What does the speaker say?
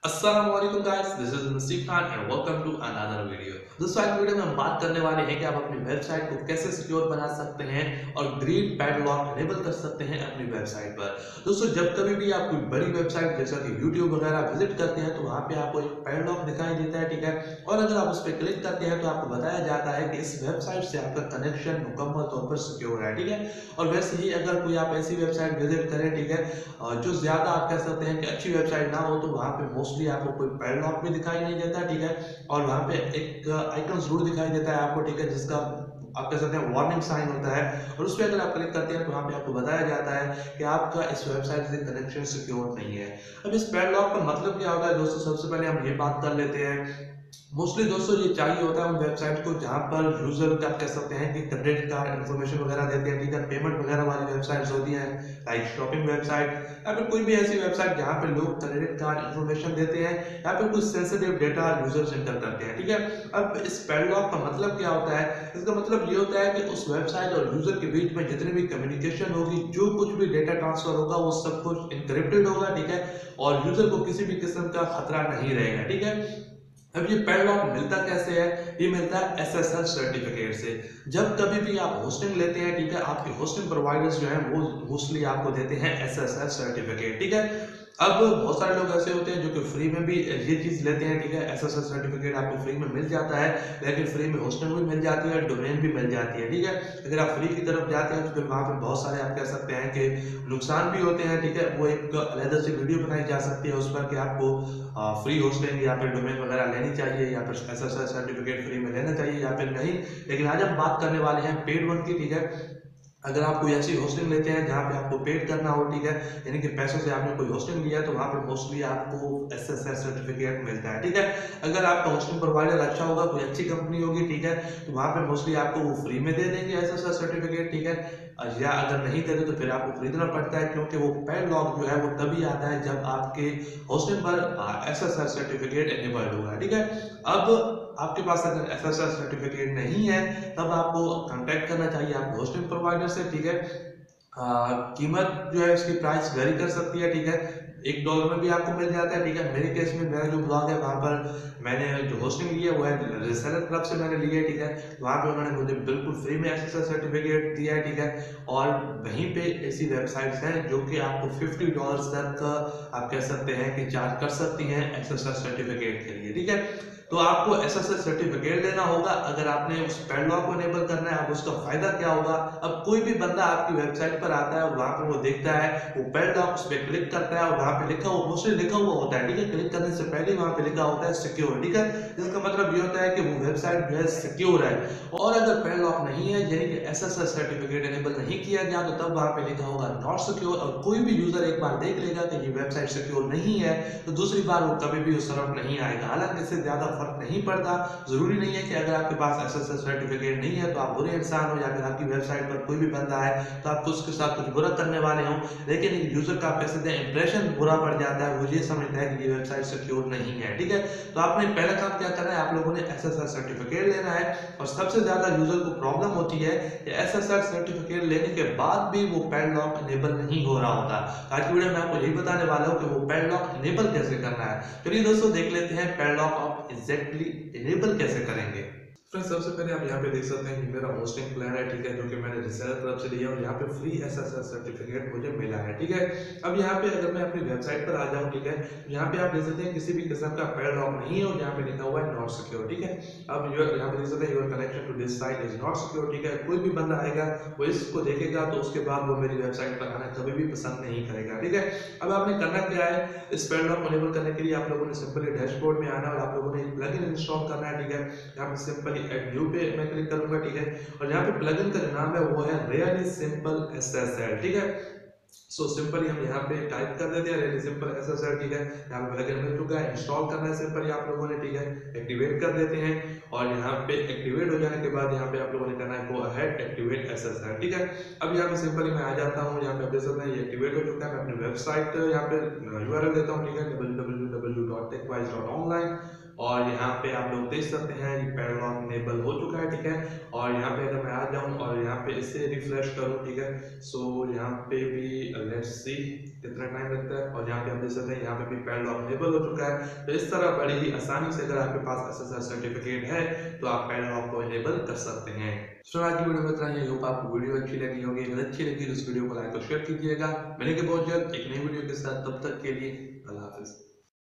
अस्सलामुअलैकुम guys, this is Naseeb Khan and welcome to another video. दोस्तों आज वीडियो में हम बात करने वाले हैं कि आप अपनी वेबसाइट को कैसे सिक्योर बना सकते हैं और ग्रीन पैडलॉक इनेबल कर सकते हैं अपनी वेबसाइट पर। दोस्तों जब कभी भी आप कोई बड़ी वेबसाइट जैसा कि यूट्यूब वगैरह विजिट करते हैं तो वहाँ पे आपको एक पैडलॉक दिखाई देता है, ठीक है। और अगर आप उस पर क्लिक करते हैं तो आपको बताया जाता है कि इस वेबसाइट से आपका कनेक्शन मुकम्मल तौर पर सिक्योर है, ठीक है। और वैसे ही अगर कोई आप ऐसी वेबसाइट विजिट करें, ठीक है, जो ज्यादा आप कह सकते हैं कि अच्छी वेबसाइट ना हो, तो वहाँ पे मोस्टली आपको कोई पैडलॉक भी दिखाई नहीं देता, ठीक है। और वहाँ पे एक आइकन जरूर दिखाई देता है आपको, ठीक है, जिसका आप कह सकते हैं वार्निंग साइन होता है। और उस पर अगर आप क्लिक करते हैं तो वहाँ पे आपको बताया जाता है कि आपका इस वेबसाइट से कनेक्शन सिक्योर नहीं है। अब इस पैडलॉक का मतलब क्या होता है दोस्तों, सबसे पहले हम ये बात कर लेते हैं। मोस्टली दोस्तों ये चाहिए होता है उन वेबसाइट को जहाँ पर यूजर का कह सकते हैं कि क्रेडिट कार्ड इन्फॉर्मेशन वगैरह देते हैं, ठीक है। पेमेंट वगैरह वाली वेबसाइट्स होती हैं, लाइक शॉपिंग वेबसाइट, या फिर कोई भी ऐसी वेबसाइट जहाँ पे लोग क्रेडिट कार्ड इन्फॉर्मेशन देते हैं या फिर कुछ सेंसिटिव डेटा यूजर एंटर करते हैं, ठीक है। अब इस पैडलॉक का मतलब क्या होता है? इसका मतलब ये होता है कि उस वेबसाइट और यूजर के बीच में जितनी भी कम्युनिकेशन होगी, जो कुछ भी डेटा ट्रांसफर होगा, वो सब कुछ इनक्रिप्टेड होगा, ठीक है। और यूजर को किसी भी किस्म का खतरा नहीं रहेगा, ठीक है। अब ये पैडलॉक मिलता कैसे है? ये मिलता है एसएसएल सर्टिफिकेट से। जब कभी भी आप होस्टिंग लेते हैं, ठीक है, आपके होस्टिंग प्रोवाइडर्स जो हैं वो मोस्टली आपको देते हैं एसएसएल सर्टिफिकेट, ठीक है। अब बहुत सारे लोग ऐसे होते हैं जो कि फ्री में भी ये चीज लेते हैं, ठीक है। एसएसएल सर्टिफिकेट आपको फ्री में मिल जाता है, लेकिन फ्री में होस्टिंग भी मिल जाती है, डोमेन भी मिल जाती है, ठीक है। अगर आप फ्री की तरफ जाते हैं तो फिर वहाँ पे बहुत सारे आप कह सकते हैं कि नुकसान भी होते हैं, ठीक है। वो एक अलग से वीडियो बनाई जा सकती है उस पर कि आपको फ्री होस्टिंग या फिर डोमेन वगैरह लेनी चाहिए या फिर एसएसएल सर्टिफिकेट फ्री में लेना चाहिए या फिर नहीं। लेकिन आज हम बात करने वाले हैं पेड वन की, ठीक है। अगर आप कोई ऐसी होस्टिंग लेते हैं जहाँ पे आपको पेड करना हो, ठीक है, यानी कि पैसों से आपने कोई होस्टिंग लिया है, तो वहाँ पे मोस्टली आपको एसएसएल सर्टिफिकेट मिलता है, ठीक है। अगर आपका होस्टिंग प्रोवाइडर अच्छा होगा, कोई अच्छी कंपनी होगी, ठीक है, तो वहाँ पे मोस्टली आपको वो फ्री में दे देंगे एसएसएल सर्टिफिकेट, ठीक है। या अगर नहीं देते तो फिर आपको खरीदना पड़ता है, क्योंकि वो पैडलॉक जो है वो तभी आता है जब आपके होस्टिंग पर एसएसएल सर्टिफिकेट एनेबल्ड होगा, ठीक है। अब आपके पास अगर एसएसएल सर्टिफिकेट नहीं है, तब आपको कांटेक्ट करना चाहिए आपके होस्टिंग प्रोवाइडर से, ठीक है। कीमत जो है इसकी प्राइस वेरी कर सकती है, ठीक है। $1 में भी आपको मिल जाता है, ठीक है। मेरे केस में मेरा जो ब्लॉग है वहाँ पर मैंने जो होस्टिंग ली है वो है रिसेलर क्लब से मैंने ली है, ठीक है। वहाँ पे उन्होंने मुझे बिल्कुल फ्री में एसएसएल सर्टिफिकेट दिया है, ठीक है। और वहीं पे ऐसी वेबसाइट्स हैं जो कि आपको $50 तक आप कह सकते हैं कि चार्ज कर सकती हैं एसएसएल सर्टिफिकेट के लिए, ठीक है। तो आपको एसएसएल सर्टिफिकेट लेना होगा अगर आपने उस पैडलॉक को इनेबल करना है। अब उसका फायदा क्या होगा? अब कोई भी बंदा आपकी वेबसाइट पर आता है और वहां पर वो देखता है, वो पैडलॉक उस पर क्लिक करता है और वहां पे लिखा हुआ मोस्टली लिखा हुआ होता है, ठीक है। क्लिक करने से पहले वहां पे लिखा होता है सिक्योर, ठीक है। इसका मतलब ये होता है कि वो वेबसाइट जो है सिक्योर है। और अगर पैडलॉक नहीं है, यानी कि एसएसएल सर्टिफिकेट इनेबल नहीं किया गया, तो तब वहां पे लिखा होगा नॉट सिक्योर। और कोई भी यूजर एक बार देख लेगा कि ये वेबसाइट सिक्योर नहीं है, तो दूसरी बार वो कभी भी उस तरफ नहीं आएगा। हालांकि इससे ज्यादा फर्क नहीं पड़ता। जरूरी नहीं है कि अगर आपके पास एसएसएल सर्टिफिकेट नहीं है तो आप बुरे इंसान हो, या फिर आपकी वेबसाइट पर कोई भी बंदा है तो आप उसके साथ कुछ बुरा करने वाले हो। लेकिन यूजर का आप कह सकते हैं इंप्रेशन बुरा पड़ जाता है, वो ये समझता है कि ये वेबसाइट सिक्योर नहीं है, ठीक है। तो आपने पहला काम क्या करना है, आप लोगों ने एसएसएल सर्टिफिकेट लेना है। और सबसे ज्यादा यूजर को प्रॉब्लम होती है कि एसएसएल सर्टिफिकेट लेने के बाद भी वो पैडलॉक इनेबल नहीं हो रहा होता। आज की वीडियो में आपको यही बताने वाला हूँ कि वो पैडलॉक इनेबल कैसे करना है। चलिए दोस्तों देख लेते हैं पैडलॉक आप एग्जैक्टली इनेबल कैसे करेंगे। फ्रेंड्स सबसे पहले आप यहाँ पे देख सकते हैं कि मेरा होस्टिंग प्लान है, ठीक है, जो कि मैंने रिसेलर तरफ से लिया और यहाँ पे फ्री एसएसएल सर्टिफिकेट मुझे मिला है, ठीक है। अब यहाँ पे अगर मैं अपनी वेबसाइट पर आ जाऊँ, ठीक है, यहाँ पे आप देख सकते हैं किसी भी किस्म का पैडलॉक नहीं है और यहाँ पे लिखा हुआ है नॉट सिक्योर, ठीक है। अब यहाँ पे देख सकते हैं your connection to this site is not secure, ठीक है। कोई भी बंदा आएगा वो इसको देखेगा तो उसके बाद वो मेरी वेबसाइट पर आना कभी भी पसंद नहीं करेगा, ठीक है। अब आपने करना क्या है, इस पैडलॉक को इनेबल करने के लिए आप लोगों ने सिंपली डैशबोर्ड में आना और आप लोगों ने एक प्लगइन इंस्टॉल करना है, ठीक है। यहाँ पे सिंपली एड न्यू पे मैं क्लिक करूंगा, ठीक है। और यहाँ पे प्लगइन का जो नाम है वो है रियली सिंपल एसएसएल, ठीक है। सो सिंपली हम यहाँ पे टाइप कर देते हैं रियली सिंपल एसएसएल, ठीक है। यहाँ पे प्लगइन मिल चुका है, इंस्टॉल करना है सिंपली आप लोगों ने, ठीक है। एक्टिवेट कर देते हैं और यहाँ पे एक्टिवेट हो जाने के बाद यहाँ पे आप लोगों ने करना है गो अहेड एक्टिवेट एसएसएल, ठीक है। अब यहाँ पे सिंपली मैं आ जाता हूँ, यहाँ पे आप देख सकते हैं ये एक्टिवेट हो चुका है। मैं अपनी वेबसाइट यहाँ पे यूआरएल देता हूँ, ठीक है, www.techwise.online। और यहाँ पे आप लोग देख सकते हैं कि पैडलॉक इनेबल हो चुका है, ठीक है। और यहाँ पे अगर मैं आ जाऊँ और यहाँ पे इसे रिफ्रेश करूँ, ठीक है, सो यहाँ पे भी लेट्स सी कितना टाइम लगता है। और यहाँ पे हम देख सकते हैं यहाँ पे भी पैडलॉक इनेबल हो चुका है। तो इस तरह बड़ी ही आसानी से अगर आपके पास SSL सर्टिफिकेट है तो आप पैडलॉक को इनेबल कर सकते हैं। सो आज की वीडियो में इतना ही। होप आपको वीडियो अच्छी लगी होगी। अगर अच्छी लगी तो इस वीडियो को लाइक और शेयर कीजिएगा। मिलेंगे बहुत जल्द एक नई वीडियो के साथ, तब तक के लिए अल्लाह हाफिज।